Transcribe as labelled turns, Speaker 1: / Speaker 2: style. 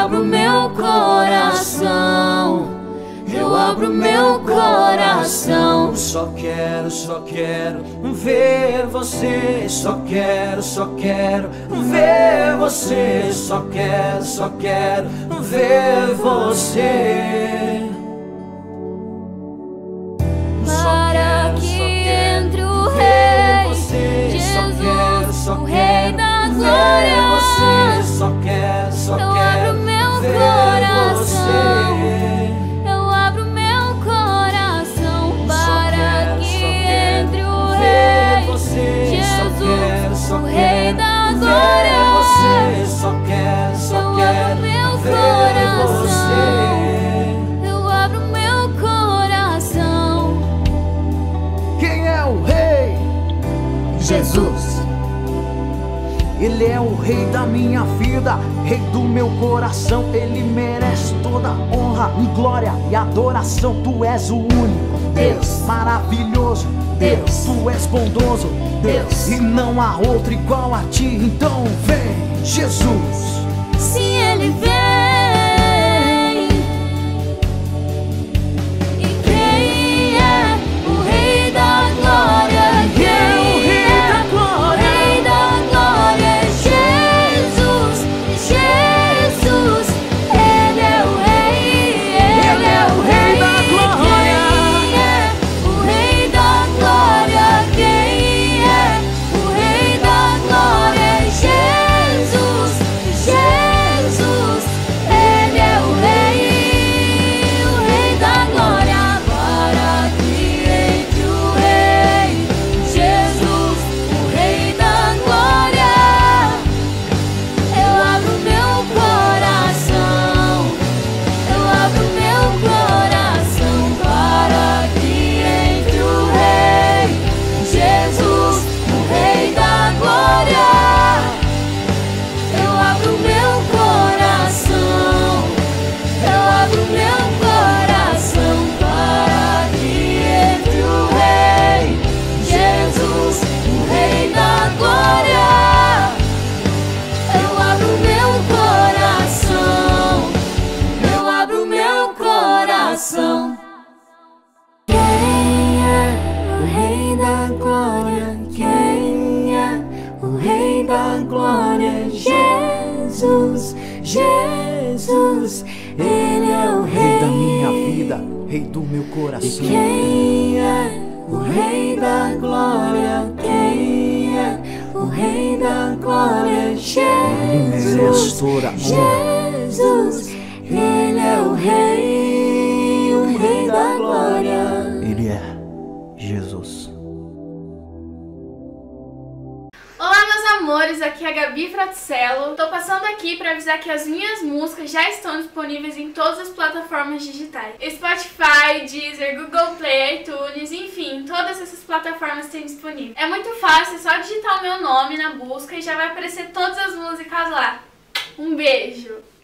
Speaker 1: abro meu coração, eu abro meu coração.
Speaker 2: Só quero ver você. Só quero ver você. Só quero ver você.
Speaker 1: Para que entre o Rei Jesus, o Rei da Glória.
Speaker 2: Só quero
Speaker 1: Eu abro meu coração, eu abro meu coração. Para que entre o Rei Jesus, o Rei da Glória.
Speaker 2: Só quero
Speaker 1: Eu abro meu coração, eu abro meu coração.
Speaker 2: Quem é o Rei?
Speaker 1: Jesus.
Speaker 2: Ele é o Rei da minha vida, Rei do meu coração. Ele merece toda honra e glória e adoração. Tu és o único
Speaker 1: Deus,
Speaker 2: maravilhoso
Speaker 1: Deus,
Speaker 2: tu és bondoso
Speaker 1: Deus,
Speaker 2: e não há outro igual a ti. Então vem, Jesus.
Speaker 1: se Ele vem. E quem é o Rei da Glória? Quem é o Rei da Glória? Jesus, Jesus, Ele é o Rei, Ele é o Rei da Glória. Quem é o Rei da Glória? Quem é o Rei da Glória? Jesus, Jesus, Ele é o Rei da Glória. Para que entre o Rei Jesus, o Rei da Glória. Eu abro meu coração, eu abro meu coração. Para que entre o Rei Jesus, o Rei da Glória. Eu abro meu coração, eu abro meu coração. Para que entre o Rei Jesus, o Rei da Glória. Eu abro meu coração, eu abro meu coração. Quem é o Rei da Glória? Quem é o Rei da Glória? Jesus, Jesus, Ele é o
Speaker 2: Rei da minha
Speaker 1: Rei.
Speaker 2: vida, Rei do meu coração.
Speaker 1: Quem é o Rei da Glória? Quem é o Rei da Glória?
Speaker 2: Ele merece
Speaker 1: Jesus,
Speaker 2: toda a honra.
Speaker 1: Jesus, Ele é o Rei da Glória.
Speaker 2: Ele é Jesus.
Speaker 3: Olá, meus amores, aqui é a Gabi Fraticello. Tô passando aqui para avisar que as minhas músicas já estão disponíveis em todas as plataformas digitais. Spotify, Deezer, Google Play, iTunes, enfim, todas essas plataformas têm disponível. É muito fácil, é só digitar o meu nome na busca e já vai aparecer todas as músicas lá. Um beijo!